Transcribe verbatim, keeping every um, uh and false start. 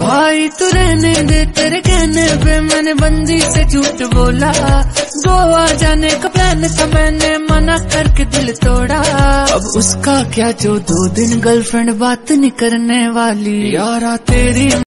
भाई तू रहने दे, तेरे कहने पे मैंने बंदी से झूठ बोला। गोवा जाने का प्लान था, मैंने मना करके दिल तोड़ा। अब उसका क्या जो दो दिन गर्लफ्रेंड बात नहीं करने वाली। यारा तेरी